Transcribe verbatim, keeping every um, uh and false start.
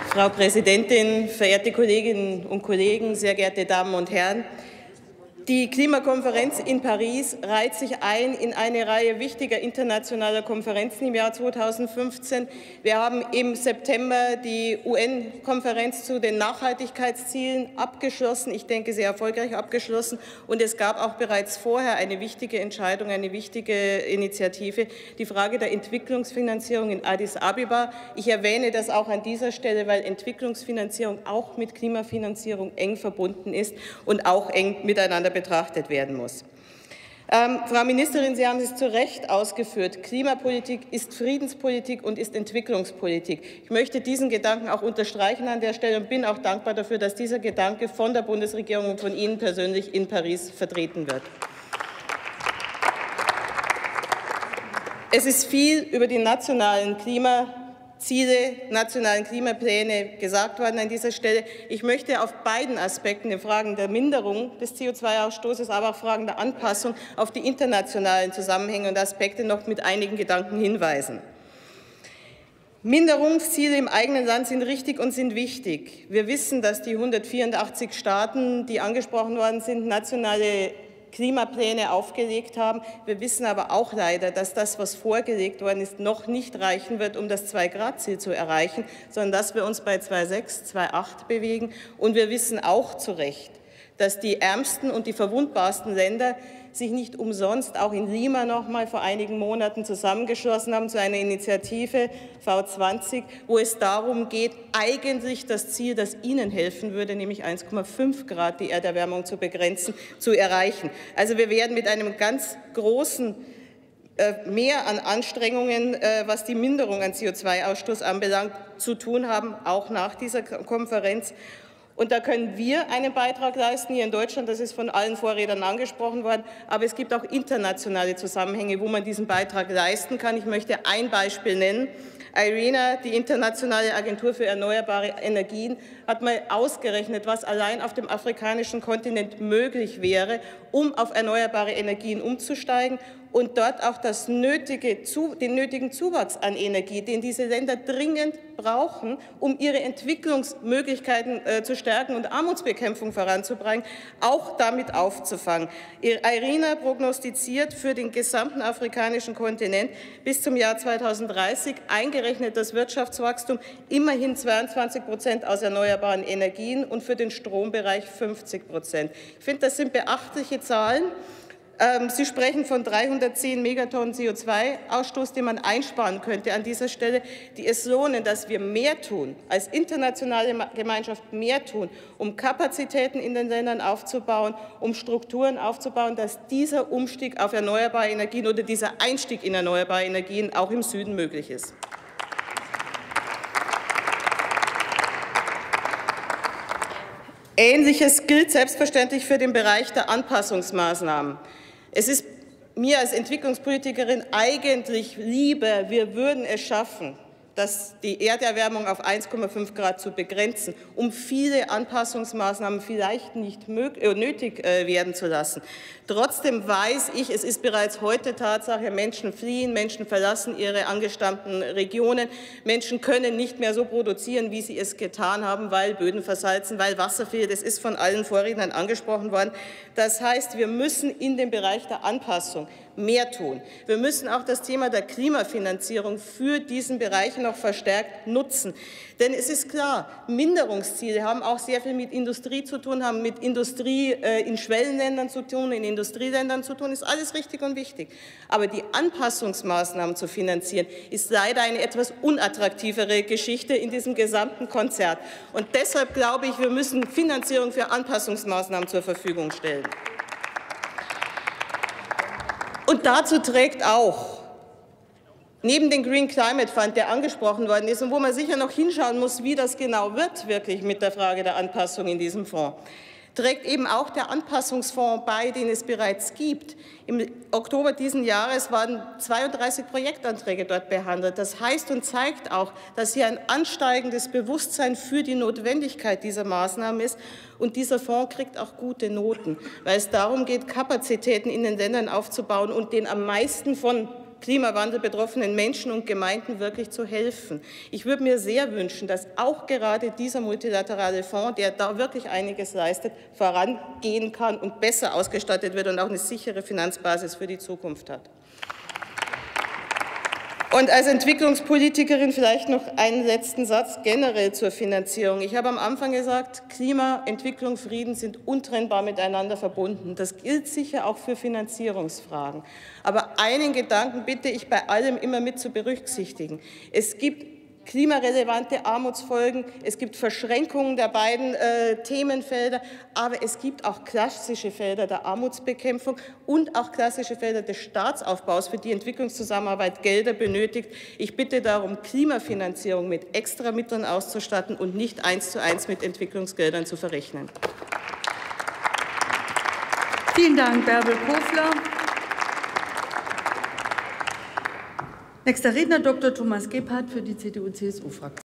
Frau Präsidentin, verehrte Kolleginnen und Kollegen, sehr geehrte Damen und Herren! Die Klimakonferenz in Paris reiht sich ein in eine Reihe wichtiger internationaler Konferenzen im Jahr zweitausendfünfzehn. Wir haben im September die U N-Konferenz zu den Nachhaltigkeitszielen abgeschlossen, ich denke sehr erfolgreich abgeschlossen. Und es gab auch bereits vorher eine wichtige Entscheidung, eine wichtige Initiative, die Frage der Entwicklungsfinanzierung in Addis Abeba. Ich erwähne das auch an dieser Stelle, weil Entwicklungsfinanzierung auch mit Klimafinanzierung eng verbunden ist und auch eng miteinander betrachtet werden muss. Ähm, Frau Ministerin, Sie haben es zu Recht ausgeführt. Klimapolitik ist Friedenspolitik und ist Entwicklungspolitik. Ich möchte diesen Gedanken auch unterstreichen an der Stelle und bin auch dankbar dafür, dass dieser Gedanke von der Bundesregierung und von Ihnen persönlich in Paris vertreten wird. Es ist viel über die nationalen Klima Ziele, nationalen Klimapläne gesagt worden an dieser Stelle. Ich möchte auf beiden Aspekten, den Fragen der Minderung des C O zwei Ausstoßes, aber auch Fragen der Anpassung auf die internationalen Zusammenhänge und Aspekte noch mit einigen Gedanken hinweisen. Minderungsziele im eigenen Land sind richtig und sind wichtig. Wir wissen, dass die hundertvierundachtzig Staaten, die angesprochen worden sind, nationale Klimapläne aufgelegt haben. Wir wissen aber auch leider, dass das, was vorgelegt worden ist, noch nicht reichen wird, um das zwei Grad Ziel zu erreichen, sondern dass wir uns bei zwei Komma sechs, zwei Komma acht bewegen. Und wir wissen auch zu Recht, dass die ärmsten und die verwundbarsten Länder sich nicht umsonst auch in Lima noch mal vor einigen Monaten zusammengeschlossen haben zu einer Initiative V zwanzig, wo es darum geht, eigentlich das Ziel, das ihnen helfen würde, nämlich eins Komma fünf Grad die Erderwärmung zu begrenzen, zu erreichen. Also wir werden mit einem ganz großen Mehr an Anstrengungen, was die Minderung an C O zwei Ausstoß anbelangt, zu tun haben, auch nach dieser Konferenz. Und da können wir einen Beitrag leisten hier in Deutschland, das ist von allen Vorrednern angesprochen worden, aber es gibt auch internationale Zusammenhänge, wo man diesen Beitrag leisten kann. Ich möchte ein Beispiel nennen. IRENA, die internationale Agentur für erneuerbare Energien, hat mal ausgerechnet, was allein auf dem afrikanischen Kontinent möglich wäre, um auf erneuerbare Energien umzusteigen und dort auch das nötige, den nötigen Zuwachs an Energie, den diese Länder dringend brauchen, um ihre Entwicklungsmöglichkeiten äh, zu stärken und Armutsbekämpfung voranzubringen, auch damit aufzufangen. IRENA prognostiziert für den gesamten afrikanischen Kontinent bis zum Jahr zweitausenddreißig, eingerechnet das Wirtschaftswachstum, immerhin zweiundzwanzig Prozent aus erneuerbaren Energien und für den Strombereich fünfzig Prozent. Ich finde, das sind beachtliche Zahlen. Sie sprechen von dreihundertzehn Megatonnen C O zwei Ausstoß, den man einsparen könnte an dieser Stelle, die es lohnen, dass wir mehr tun, als internationale Gemeinschaft mehr tun, um Kapazitäten in den Ländern aufzubauen, um Strukturen aufzubauen, dass dieser Umstieg auf erneuerbare Energien oder dieser Einstieg in erneuerbare Energien auch im Süden möglich ist. Ähnliches gilt selbstverständlich für den Bereich der Anpassungsmaßnahmen. Es ist mir als Entwicklungspolitikerin eigentlich lieber, wir würden es schaffen, dass die Erderwärmung auf eins Komma fünf Grad zu begrenzen, um viele Anpassungsmaßnahmen vielleicht nicht nötig werden zu lassen. Trotzdem weiß ich, es ist bereits heute Tatsache, Menschen fliehen, Menschen verlassen ihre angestammten Regionen, Menschen können nicht mehr so produzieren, wie sie es getan haben, weil Böden versalzen, weil Wasser fehlt. Es ist von allen Vorrednern angesprochen worden. Das heißt, wir müssen in dem Bereich der Anpassung mehr tun. Wir müssen auch das Thema der Klimafinanzierung für diesen Bereich noch verstärkt nutzen. Denn es ist klar, Minderungsziele haben auch sehr viel mit Industrie zu tun, haben mit Industrie in Schwellenländern zu tun, in Industrieländern zu tun, ist alles richtig und wichtig. Aber die Anpassungsmaßnahmen zu finanzieren, ist leider eine etwas unattraktivere Geschichte in diesem gesamten Konzert. Und deshalb glaube ich, wir müssen Finanzierung für Anpassungsmaßnahmen zur Verfügung stellen. Und dazu trägt auch, neben dem Green Climate Fund, der angesprochen worden ist und wo man sicher noch hinschauen muss, wie das genau wird, wirklich mit der Frage der Anpassung in diesem Fonds, trägt eben auch der Anpassungsfonds bei, den es bereits gibt. Im Oktober diesen Jahres waren zweiunddreißig Projektanträge dort behandelt. Das heißt und zeigt auch, dass hier ein ansteigendes Bewusstsein für die Notwendigkeit dieser Maßnahmen ist. Und dieser Fonds kriegt auch gute Noten, weil es darum geht, Kapazitäten in den Ländern aufzubauen und den am meisten von Klimawandel betroffenen Menschen und Gemeinden wirklich zu helfen. Ich würde mir sehr wünschen, dass auch gerade dieser multilaterale Fonds, der da wirklich einiges leistet, vorangehen kann und besser ausgestattet wird und auch eine sichere Finanzbasis für die Zukunft hat. Und als Entwicklungspolitikerin vielleicht noch einen letzten Satz generell zur Finanzierung. Ich habe am Anfang gesagt, Klima, Entwicklung, Frieden sind untrennbar miteinander verbunden. Das gilt sicher auch für Finanzierungsfragen. Aber einen Gedanken bitte ich bei allem immer mit zu berücksichtigen. Es gibt klimarelevante Armutsfolgen, es gibt Verschränkungen der beiden äh, Themenfelder, aber es gibt auch klassische Felder der Armutsbekämpfung und auch klassische Felder des Staatsaufbaus, für die Entwicklungszusammenarbeit Gelder benötigt. Ich bitte darum, Klimafinanzierung mit Extramitteln auszustatten und nicht eins zu eins mit Entwicklungsgeldern zu verrechnen. Vielen Dank, Bärbel Kofler. Nächster Redner Doktor Thomas Gebhardt für die C D U C S U-Fraktion.